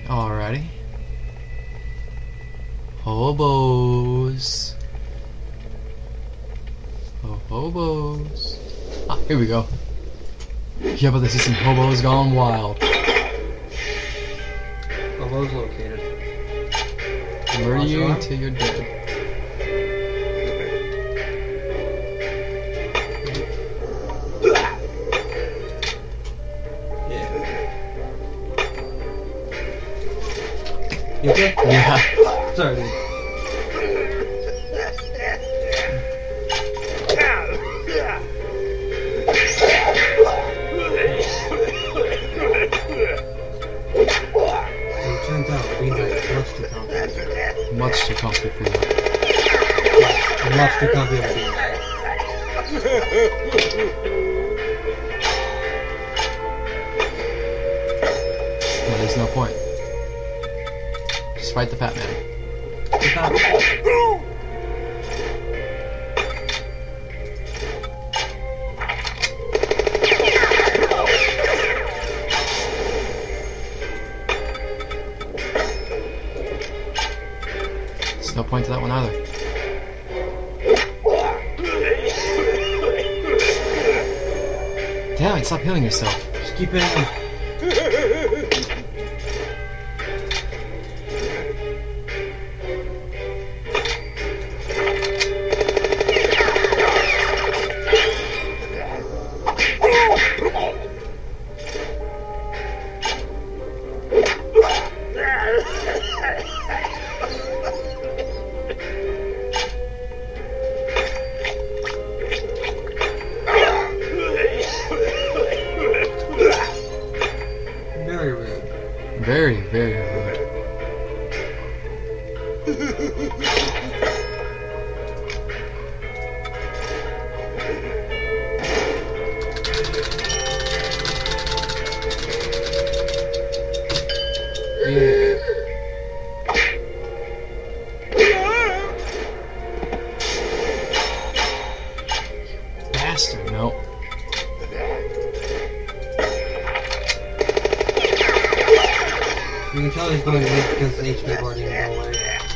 Alrighty. Hobos. Oh, hobos. Ah, here we go. Yeah, but this is some hobos gone wild. Hobos located. Murder you till you're dead. You okay? Yeah. Sorry, dude. It turns out being like much too complicated. Much too comfy for you. Much too complicated. Well, there's no point. Just fight the fat man. There's no point to that one either. Damn it, stop healing yourself. Just keep hitting him. Very rude. Very, very rude. Yeah. Bastard, no. You can tell he's going weak because the HP bar didn't go away.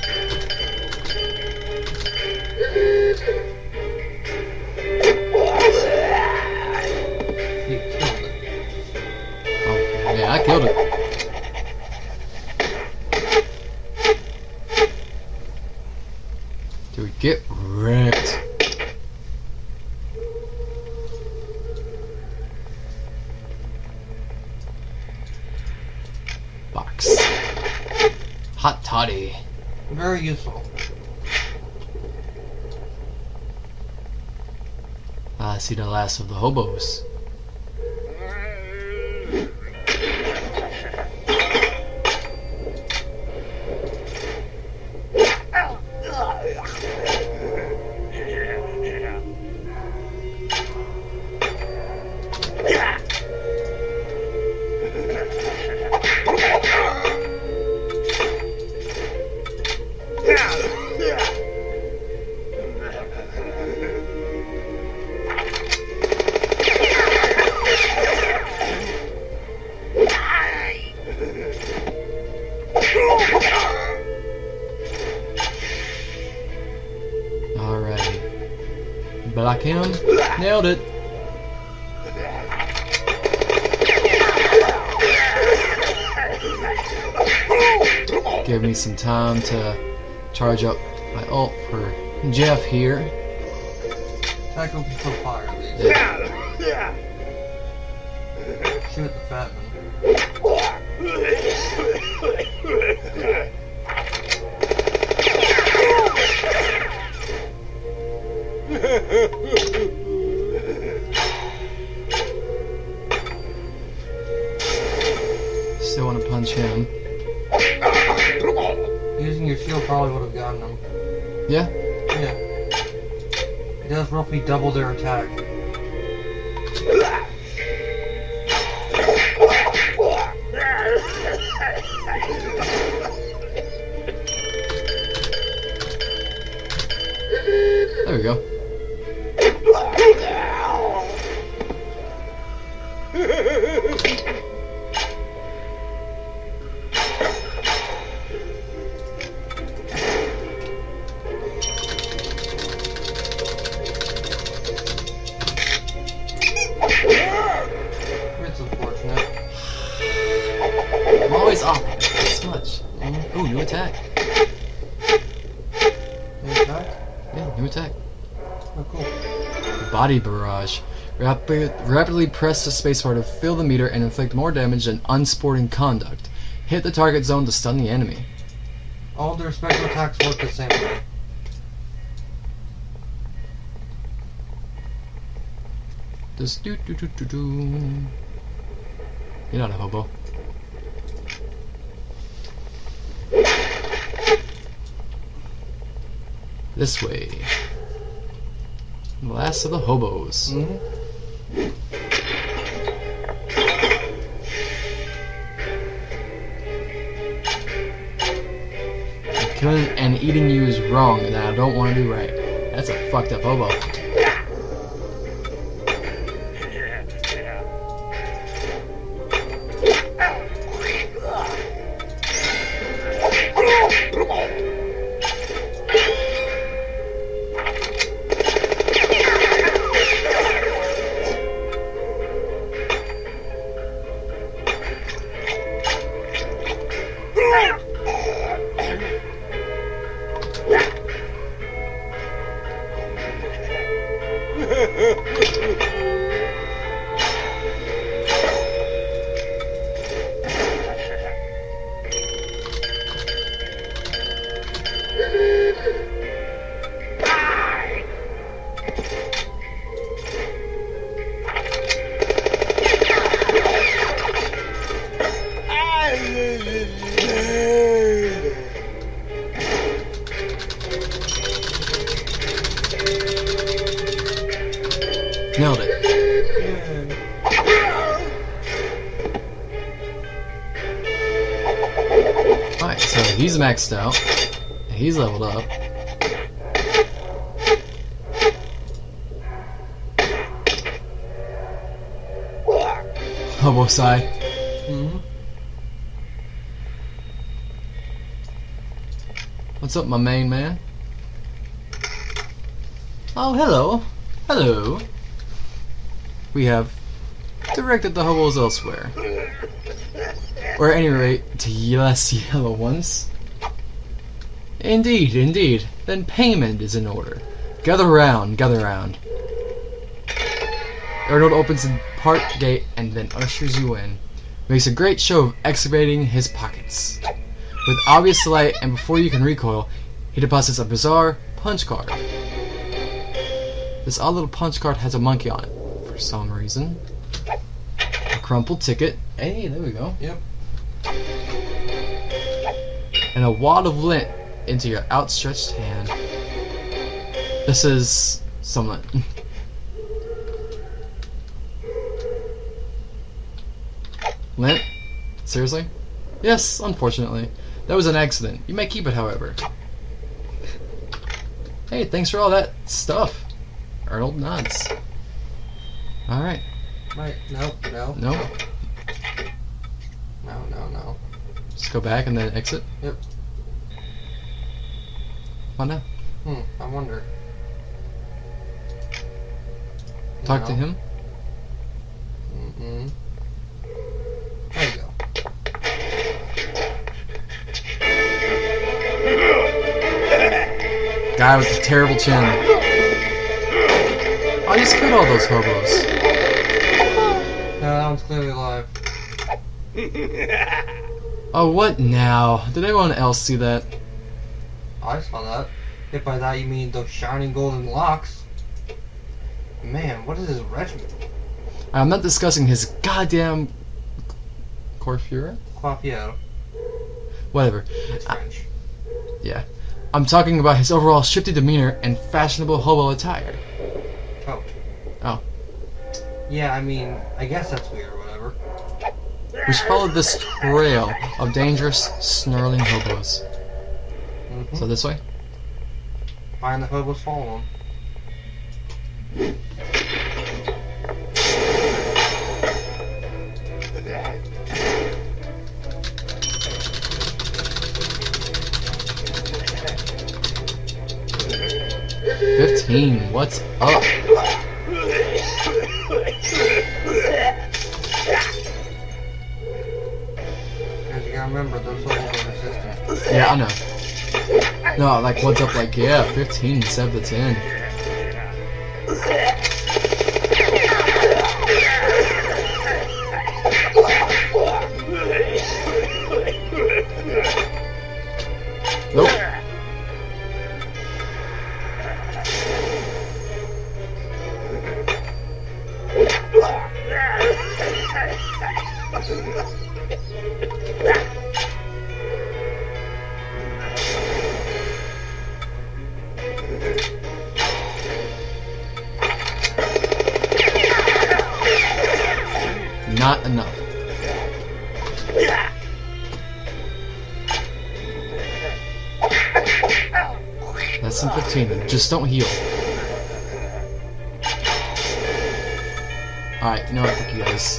You killed it. Oh, yeah, I killed it. Dude, get wrecked. Box. Hot toddy. Very useful. I see the last of the hobos. Alrighty. Block him. Nailed it. Give me some time to charge up my ult for Jeff here. Tackle before fire, please. Yeah. Shoot the fat man. Still want to punch him. Using your shield probably would have gotten them. Yeah? Yeah. It does roughly double their attack. There we go. I'm always off this much. Ooh, new attack. New attack? Yeah, new attack. Oh, cool. Body barrage. Rapidly press the spacebar to fill the meter and inflict more damage than unsporting conduct. Hit the target zone to stun the enemy. All their special attacks work the same way. Just do. You're not a hobo. This way. Last of the hobos. Killing and eating you is wrong, and I don't want to do right. That's a fucked up hobo. Nailed it. Alright, so he's maxed out. He's leveled up. Hobo sigh. What's up, my main man? Oh, hello. Hello. We have directed the hobos elsewhere. Or at any rate, to less yellow ones. Indeed, indeed. Then payment is in order. Gather round, gather round. Arnold opens the park gate and then ushers you in. Makes a great show of excavating his pockets. With obvious delight, and before you can recoil, he deposits a bizarre punch card. This odd little punch card has a monkey on it, for some reason. A crumpled ticket. Hey, there we go. Yep. And a wad of lint into your outstretched hand. This is someone. Lint? Seriously? Yes, unfortunately. That was an accident. You may keep it, however. Hey, thanks for all that stuff. Arnold nods. Alright. Right. No. No? No. Just go back and then exit? Yep. Come on down. I wonder. Talk to him? There you go. Guy with the terrible chin. I just killed all those hobos. No, that one's clearly alive. Oh, what now? Did anyone else see that? I saw that. If by that you mean those shining golden locks. Man, what is his regiment? I'm not discussing his goddamn coiffure? Coiffure. Whatever. It's French. Yeah. I'm talking about his overall shifty demeanor and fashionable hobo attire. Oh. Yeah, I mean, I guess that's weird or whatever. We should follow this trail of dangerous, snarling hobos. So this way? Find the hobos, follow them. $15. What's up? gotta remember, those soldiers are resistant. Yeah, I know. No, like, what's up, like, yeah, 15 instead of the 10. Nope. Not enough. Less than 15. Just don't heal. Alright, you know what? Fuck you guys.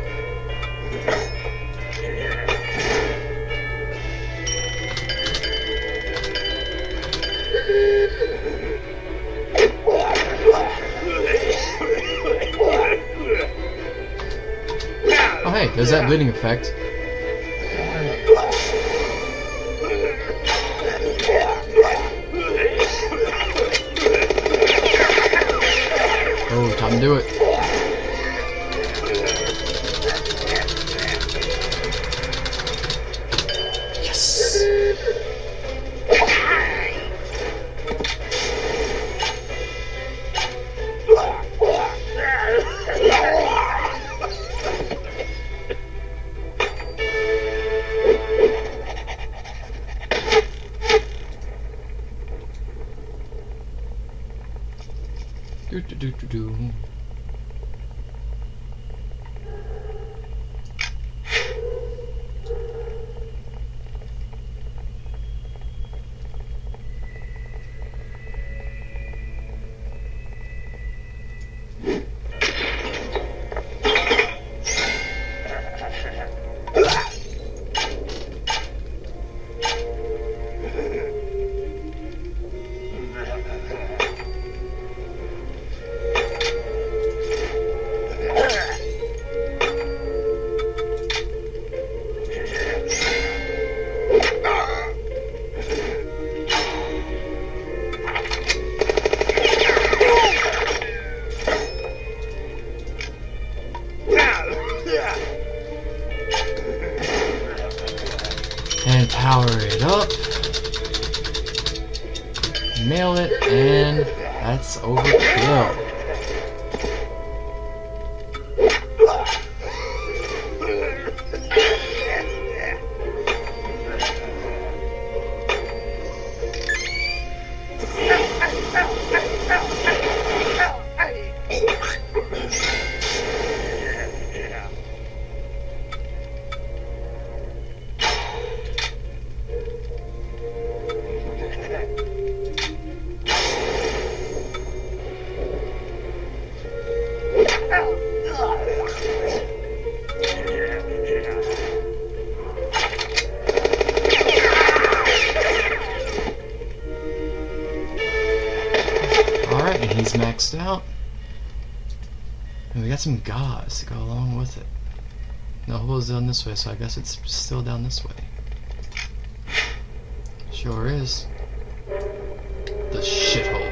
Oh hey, there's that bleeding effect. Oh, time to do it. Yes! Do do do do do. And power it up. Nail it, and that's overkill. Alright, and he's maxed out. And we got some gauze to go along with it. No, hobo's down this way, so I guess it's still down this way. Sure is. The shithole.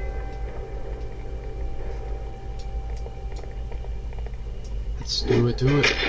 Let's do it, do it.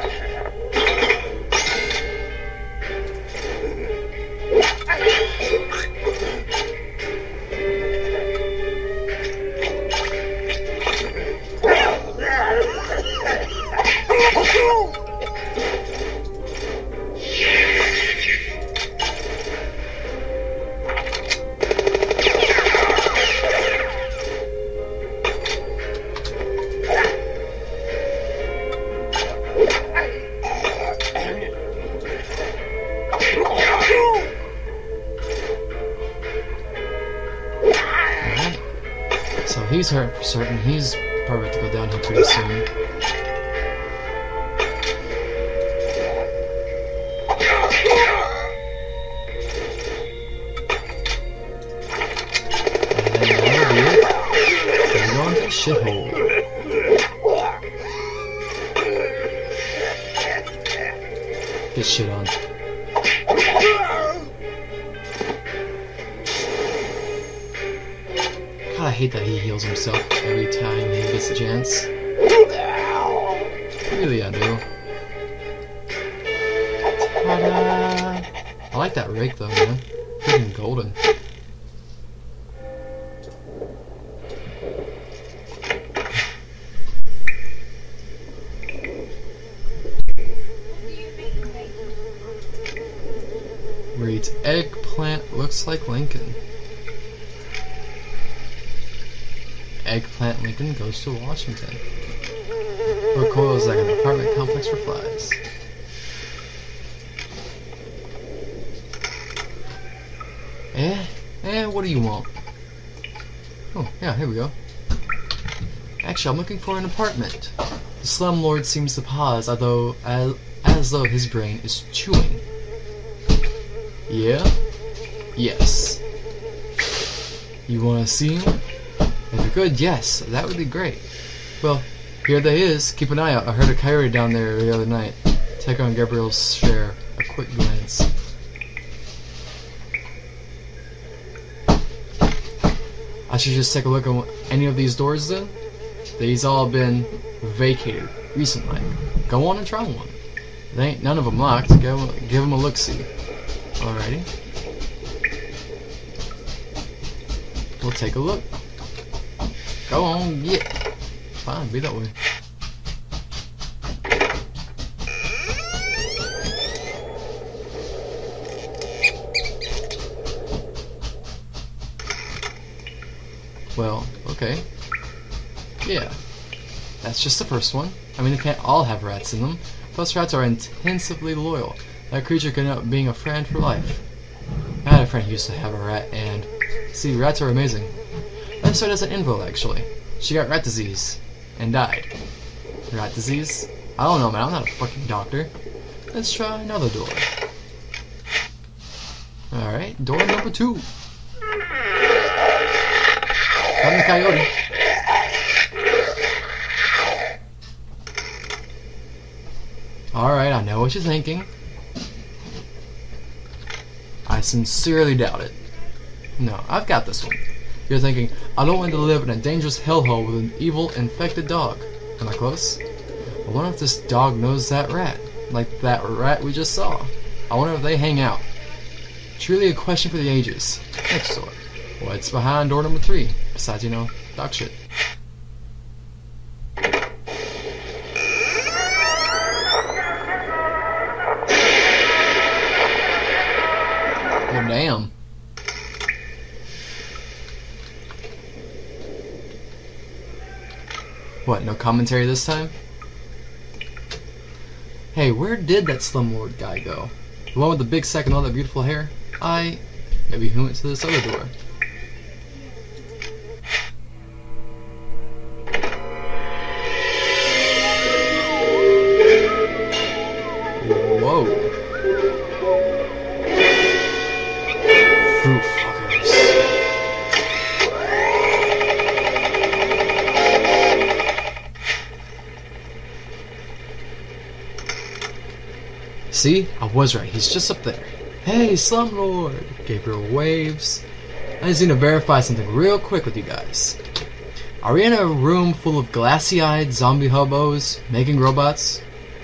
So he's hurt for certain. He's probably about to go downhill pretty soon. And that'll be it. We're going to the shithole. Get shit on. hate that he heals himself every time he gets a chance. Really, I do. Ta-da! I like that rake though, man. Freaking golden. Reads eggplant looks like Lincoln. Eggplant Lincoln goes to Washington. Recoils like an apartment complex for flies. What do you want? Oh, yeah, here we go. Actually, I'm looking for an apartment. The slumlord seems to pause, as though his brain is chewing. Yeah? Yes. You want to see him? If you're good, yes, that would be great. Well, here they is. Keep an eye out. I heard a coyote down there the other night. Take on Gabriel's share. A quick glance. I should just take a look at any of these doors then. These all been vacated recently. Go on and try one. They ain't none of them locked. Give them a look-see. Alrighty. We'll take a look. Go on, yeah. Fine, be that way. Well, okay. Yeah. That's just the first one. I mean, they can't all have rats in them. Plus, rats are intensively loyal. That creature could end up being a friend for life. I had a friend who used to have a rat, and... See, rats are amazing. And so does an invalid, actually. She got rat disease. And died. Rat disease? I don't know, man. I'm not a fucking doctor. Let's try another door. Alright, door number 2. Come the coyote. Alright, I know what you're thinking. I sincerely doubt it. No, I've got this one. You're thinking, I don't want to live in a dangerous hellhole with an evil, infected dog. Am I close? I wonder if this dog knows that rat. Like that rat we just saw. I wonder if they hang out. Truly a question for the ages. Next door. What's behind door number 3? Besides, you know, dog shit. Oh, damn. What, no commentary this time? Hey, where did that slumlord guy go? The one with the big sack and all that beautiful hair? Maybe he went to this other door. Whoa. Fruit fuckers. See? I was right. He's just up there. Hey, slumlord! Gabriel waves. I just need to verify something real quick with you guys. Are we in a room full of glassy-eyed zombie hobos making robots?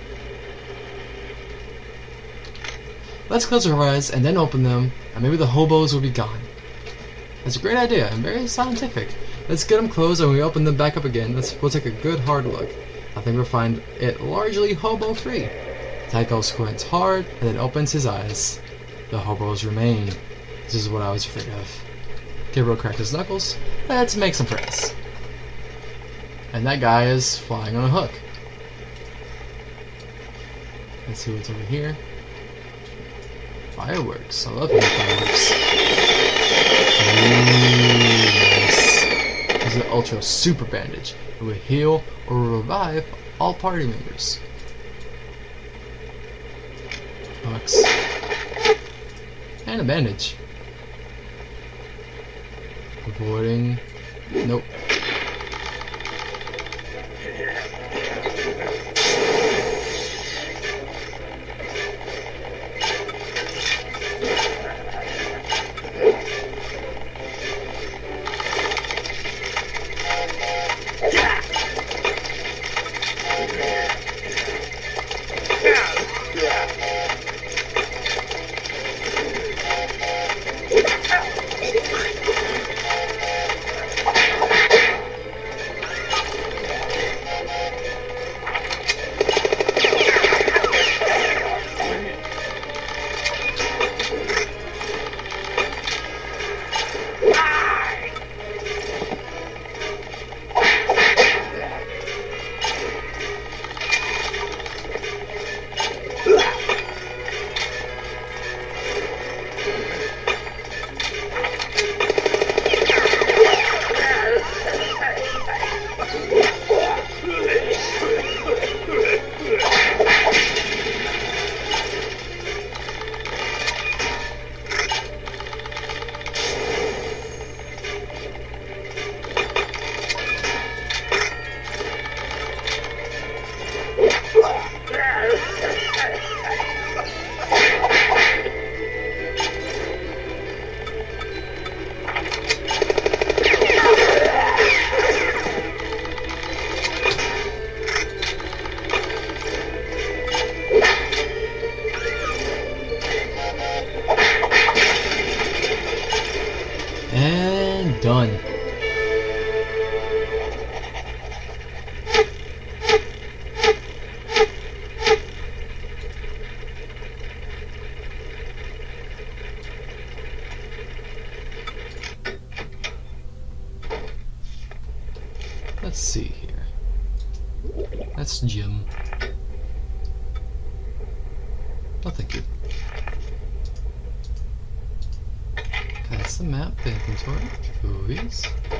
Let's close our eyes and then open them, and maybe the hobos will be gone. That's a great idea and very scientific. Let's get them closed, and when we open them back up again, we'll take a good hard look. I think we'll find it largely hobo-free. Tycho squints hard and then opens his eyes. The hobos remain. This is what I was afraid of. Gabriel cracked his knuckles. Let's make some friends. And that guy is flying on a hook. Let's see what's over here. Fireworks. I love fireworks. Ooh, nice. This is an ultra super bandage. It will heal or revive all party members. Bucks. And a bandage. Avoiding. Nope. done. Let's see here. That's Jim. Oh, thank you. That's the map, the inventory, buoys.